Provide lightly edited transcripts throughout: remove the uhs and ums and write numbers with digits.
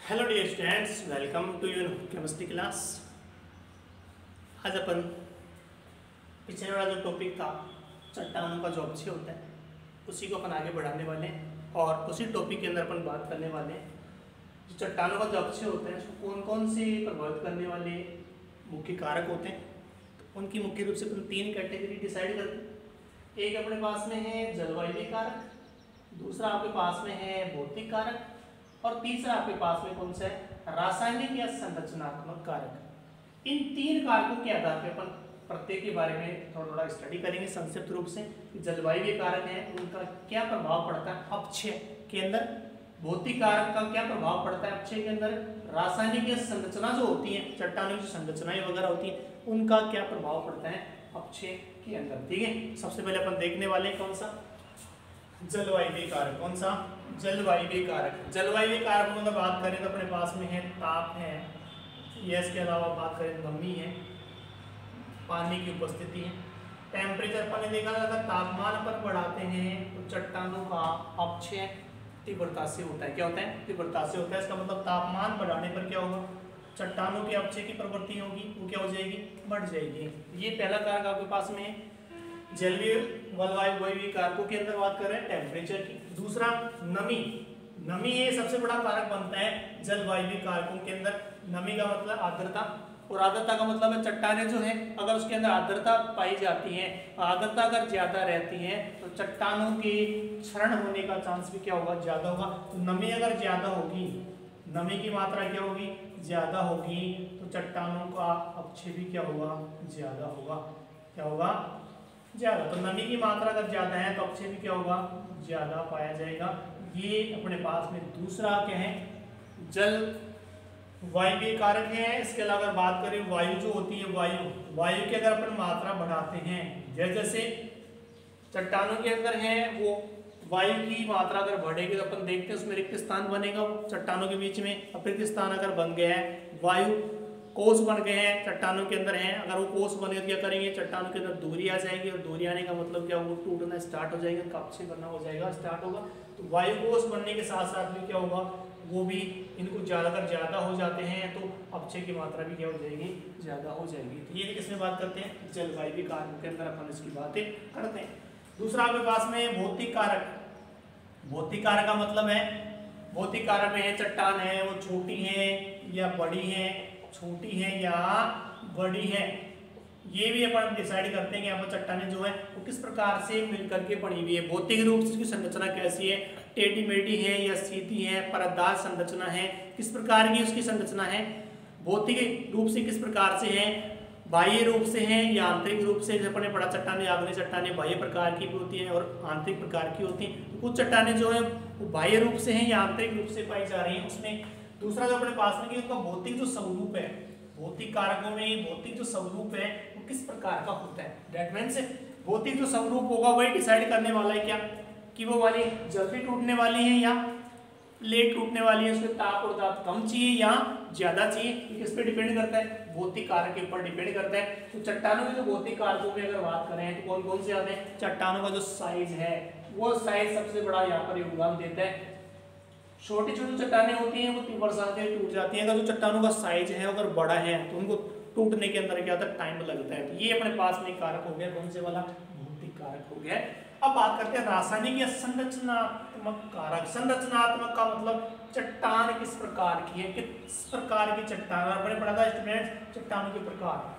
Hello dear students, welcome to your chemistry class. आज अपन पिछले वाला जो टॉपिक था चट्टानों का जो अक्षय होता है उसी को अपन आगे बढ़ाने वाले हैं और उसी टॉपिक के अंदर अपन बात करने वाले हैं जो चट्टानों का जो अक्षय होता है उसको कौन कौन से प्रभावित करने वाले मुख्य कारक होते हैं। तो उनकी मुख्य रूप से अपन तीन कैटेगरी डिसाइड करते हैं। एक अपने पास में है जलवायु कारक, दूसरा आपके पास में है भौतिक कारक और तीसरा आपके पास में कौन सा है, रासायनिक या संरचनात्मक कारक। इन तीन कारकों के आधार पर अपन प्रत्येक के बारे में थोड़ा थोड़ा स्टडी करेंगे संक्षिप्त रूप से। जलवायु कारक हैं उनका क्या प्रभाव पड़ता है अक्षय के अंदर, भौतिक कारक का क्या प्रभाव पड़ता है अक्षय के अंदर, रासायनिक या संरचना जो होती है चट्टानों की संरचनाएं वगैरह होती है उनका क्या प्रभाव पड़ता है अक्षय के अंदर। ठीक है, सबसे पहले अपन देखने वाले कौन सा, जलवायु कारक। कौन सा, जलवायु कारक। जलवायु कारकों की बात करें तो अपने पास में है ताप है, या इसके अलावा बात करें नमी है, पानी की उपस्थिति है, टेम्परेचर। अपन ने देखा अगर तापमान पर बढ़ाते हैं तो चट्टानों का अक्षय तीव्रता से होता है। क्या होता है, तीव्रता से होता है। इसका मतलब तापमान बढ़ाने पर क्या होगा, चट्टानों के अक्षय की प्रवृत्ति होगी वो क्या हो जाएगी, बढ़ जाएगी। ये पहला कारक आपके पास में है। जलवायु कारकों के अंदर बात कर रहे हैं टेम्परेचर की। दूसरा नमी, नमी ये सबसे बड़ा कारक बनता है जलवायु कारकों के अंदर। नमी का मतलब आर्द्रता, और आर्द्रता का मतलब है चट्टाने जो है अगर उसके अंदर आर्द्रता पाई जाती है, आर्द्रता अगर ज्यादा रहती है तो चट्टानों के क्षरण होने का चांस भी क्या होगा, ज्यादा होगा। तो नमी अगर ज्यादा होगी, नमी की मात्रा क्या होगी, ज्यादा होगी, तो चट्टानों का अक्षय भी क्या होगा, ज्यादा होगा। क्या होगा, ज्यादा। तो नमी की मात्रा अगर ज्यादा है तो अक्षय भी क्या होगा, ज्यादा पाया जाएगा। ये अपने पास में दूसरा क्या है, जल वायु कारक है। इसके अलावा अगर बात करें वायु जो होती है, वायु की अगर अपन मात्रा बढ़ाते हैं, जैसे चट्टानों के अंदर है वो वायु की मात्रा अगर बढ़ेगी तो अपन देखते हैं उसमें रिक्त स्थान बनेगा चट्टानों के बीच में। रिक्त स्थान अगर बन गया है, वायु कोष बन गए हैं चट्टानों के अंदर हैं, अगर वो कोष बने तो क्या करेंगे, चट्टानों के अंदर दूरी आ जाएगी, और दूरी आने का मतलब क्या, वो टूटना स्टार्ट हो जाएगा, अक्षय बनना हो जाएगा, स्टार्ट होगा। तो वायु कोष बनने के साथ साथ भी क्या होगा, वो भी इनको ज्यादा हो जाते हैं तो अक्षय की मात्रा भी क्या हो जाएगी, ज्यादा हो जाएगी। तो ये किसमें बात करते हैं, जलवायु कारक के अंदर अपन इसकी बातें करते हैं। दूसरा आपके पास में भौतिक कारक। भौतिक कारक का मतलब है, भौतिक कारक में है चट्टान है वो छोटी है या बड़ी है, छोटी है या बड़ी है, ये भी अपन डिसाइड करते हैं कि यहाँ पर चट्टानें जो है वो किस प्रकार से मिलकर के बनी हुई है। भौतिक रूप से उसकी संरचना कैसी है, टेढ़ी मेढ़ी है या सीधी है, परतदार संरचना है, किस प्रकार की उसकी संरचना है, भौतिक रूप से किस प्रकार से है, बाह्य रूप से है या आंतरिक रूप से। जैसे अपने पढ़ा चट्टानें, आग्नेय चट्टानें बाह्य प्रकार की भी होती हैं और आंतरिक प्रकार की होती हैं। तो कुछ चट्टानें जो है वो बाह्य रूप से हैं या आंतरिक रूप से पाई जा रही हैं उसमें। दूसरा जो अपने पास में कि उनका भौतिक जो स्वरूप है, भौतिक कारकों में भौतिक जो स्वरूप है वो किस प्रकार का होता है। दैट मींस भौतिक जो स्वरूप होगा वही डिसाइड करने वाला है क्या, कि वो वाली जल्दी टूटने वाली है या लेट टूटने वाली है, उसमें ताप और दाब कम चाहिए या ज्यादा चाहिए, किस पे डिपेंड करता है, भौतिक कारक के ऊपर डिपेंड करता है। तो चट्टानों के जो भौतिक कारकों की अगर बात करें तो कौन कौन से आते हैं, चट्टानों का जो साइज है वो साइज सबसे बड़ा यहाँ पर योगदान देता है। छोटी छोटी चट्टानें होती हैं वो तीव्रता से टूट जाती हैं, अगर जो चट्टानों का साइज है अगर बड़ा है तो उनको टूटने के अंदर क्या होता है, टाइम लगता है। तो ये अपने पास में कारक हो गया, कौन से वाला, भौतिक कारक हो गया। अब बात करते हैं रासायनिक या संरचनात्मक कारक। संरचनात्मक का मतलब चट्टान किस प्रकार की है, किस प्रकार की चट्टान। अपने पढ़ा था स्टूडेंट चट्टानों के प्रकार।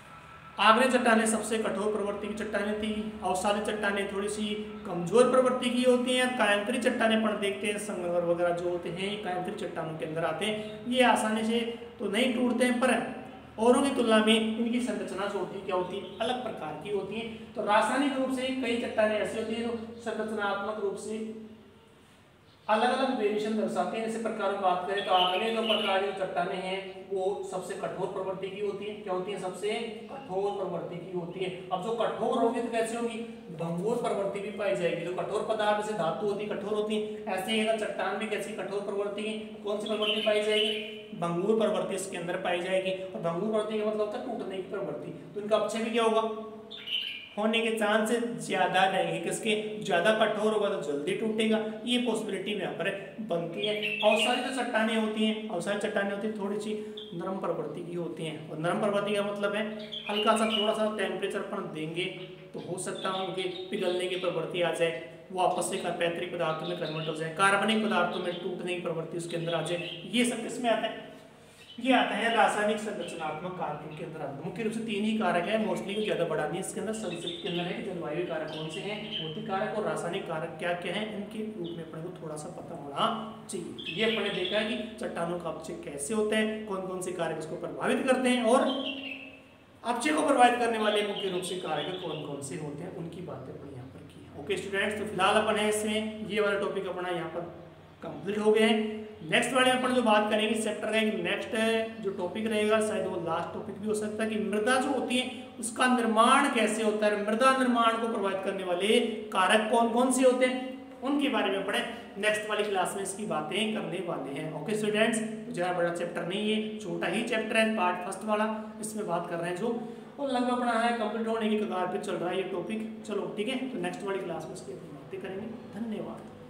आग्नेय चट्टानें सबसे कठोर प्रवृत्ति की चट्टानें थी, अवसादी चट्टानें थोड़ी सी कमजोर प्रवृत्ति की होती हैं, कायांतरी चट्टानें पर देखते हैं संगमरमर वगैरह जो होते हैं कायांतरी चट्टानों के अंदर आते हैं। ये आसानी से तो नहीं टूटते हैं पर औरों की तुलना में इनकी संरचना जो होती है क्या होती है, अलग प्रकार की होती है। तो रासायनिक रूप से कई चट्टानें ऐसी होती है जो संरचनात्मक रूप से अलग अलग वेरिएशन दर्शाते हैं। जैसे प्रकार की बात करें तो आग्नेय जो प्रकार की चट्टानें हैं वो सबसे कठोर प्रवृत्ति की होती है। क्या होती है, सबसे कठोर प्रवृत्ति की होती है। अब जो कठोर होगी तो कैसे होगी, भंगुर प्रवृत्ति भी पाई जाएगी। जो कठोर पदार्थ जैसे धातु होती है कठोर होती है, ऐसे ही चट्टान भी कैसी कठोर प्रवृत्ति की, कौन सी प्रवृत्ति पाई जाएगी, भंगुर प्रवृत्ति इसके अंदर पाई जाएगी। और भंगुर प्रवृत्ति का मतलब होता है टूटने की प्रवृत्ति। तो इनका अक्षय भी क्या होगा, होने के चांस ज्यादा रहेंगे, किसके ज्यादा कठोर होगा तो जल्दी टूटेगा, ये पॉसिबिलिटी में यहाँ पर बनती है। अवसारी जो चट्टानें होती हैं, अवसारी चट्टानें होती है थोड़ी सी नरम प्रवृत्ति की होती हैं, और नरम प्रवृत्ति का मतलब है हल्का सा थोड़ा सा टेम्परेचर पर देंगे तो हो सकता है उनके पिघलने की प्रवृत्ति आ जाए, वो आपस से पैतृक पदार्थों में कन्वर्ट हो जाए, कार्बनिक पदार्थों में टूटने की प्रवृत्ति उसके अंदर आ जाए। ये सब किसमें आता है, ये आता है रासायनिक संरचनात्मक कारकों के अंदर। मुख्य रूप से 3 ही कारक है, मोस्टली को ज्यादा बढ़ा नहीं है इसके अंदर। संक्षिप्त के अंदर है कि जलवायु कारक कौन से हैं, भौतिक कारक और रासायनिक कारक क्या क्या हैं, इनके रूप में अपने को थोड़ा सा पता होना चाहिए। ये अपने देखा है कि चट्टानों का अपक्षय कैसे होता है, कौन कौन से कारक इसको प्रभावित करते हैं, और अपक्षय को प्रभावित करने वाले मुख्य रूप से कारक कौन कौन से होते हैं, उनकी बातें अपने यहाँ पर की है। ओके स्टूडेंट्स, तो फिलहाल अपन है इसमें ये वाला टॉपिक अपना यहाँ पर कंप्लीट हो गए हैं। नेक्स्ट वाले में अपन जो बात करेंगे चैप्टर का नेक्स्ट जो टॉपिक रहेगा, शायद वो लास्ट टॉपिक भी हो सकता है, कि मृदा जो होती है उसका निर्माण कैसे होता है, मृदा निर्माण को प्रभावित करने वाले कारक कौन कौन से होते हैं, उनके बारे में पढ़े। नेक्स्ट वाली क्लास में इसकी बातें करने वाले हैं। ओके स्टूडेंट्स, तो ज़्यादा बड़ा चैप्टर नहीं है, छोटा ही चैप्टर है, पार्ट फर्स्ट वाला, इसमें बात कर रहे हैं जो, और लगभग अपना है कंप्लीट होने की कगार पे चल रहा है ये टॉपिक। चलो ठीक है, तो नेक्स्ट वाली क्लास में इसकी बातें करेंगे। धन्यवाद।